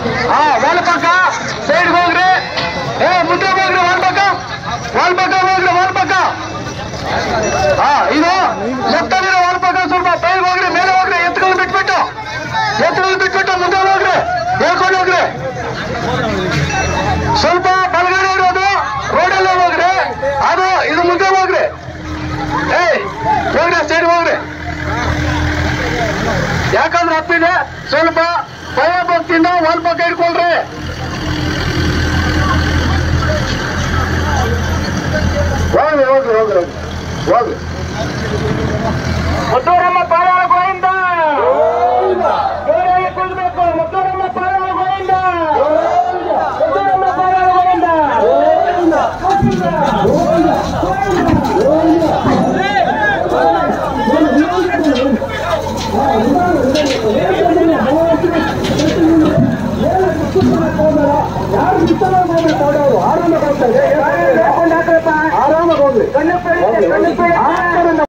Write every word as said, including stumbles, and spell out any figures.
ಹಾ ವಾಲ್ ಪಕ್ಕ ಸೈಡ್ಗೆ ಹೋಗ್ರಿ. ಏ ಮುಂದೆ ಹೋಗ್ರಿ, ವಾಲ್ ಪಕ್ಕ ವಾಲ್ ಪಕ್ಕ ಹೋಗ್ರಿ, ವಾಲ್ ಪಕ್ಕ. ಹಾ ಇದು ಲೆಫ್ಟ್ ಅಲ್ಲಿರೋ ವಾಲ್ ಪಕ್ಕ ಸ್ವಲ್ಪ ಸೈಡ್ಗೆ ಹೋಗ್ರಿ, ಮೇಲೆ ಹೋಗ್ರಿ, ಎತ್ಕೊಂಡು ಬಿಟ್ಬಿಟ್ಟು ಎತ್ಕೊಂಡು ಬಿಟ್ಬಿಟ್ಟು ಮುಂದೆ ಹೋಗ್ರಿ, ಹೇಳ್ಕೊಂಡು ಹೋಗ್ರಿ. ಸ್ವಲ್ಪ ಬಲಗಡೆ ಇರೋದು ರೋಡಲ್ಲೇ ಹೋಗ್ರಿ, ಅದು ಇದು ಮುಂದೆ ಹೋಗ್ರಿ. ಏಯ್ ಹೋಗ್ರಿ, ಸೈಡ್ ಹೋಗ್ರಿ. ಯಾಕಂದ್ರೆ ಹತ್ತಿದೆ, ಸ್ವಲ್ಪ ಭಯ ಭಕ್ತಿಯಿಂದ ವಾಲ್ ಪಕ್ಕ ಇಟ್ಕೊಳ್ರಿ. ಹೋಗ್ರಿ ಹೋಗ್ರಿ ಹೋಗ್ರಿ ಹೋಗ್ರಿ ಹೋಗ್ರಿ. ಮುತ್ತೂರಮ್ಮ ಪಾದಾಳ ಗೋವಿಂದ, ಜೋರಾಗಿ ಕೂಗಬೇಕು. ಮುತ್ತೂರಮ್ಮ ಪಾದಾಳ ಗೋವಿಂದ, ಮುತ್ತೂರಮ್ಮ ಪಾದಾಳ ಗೋವಿಂದ. ಆರಾಮಾಗಿ ಹೋಗ್ಲಿ.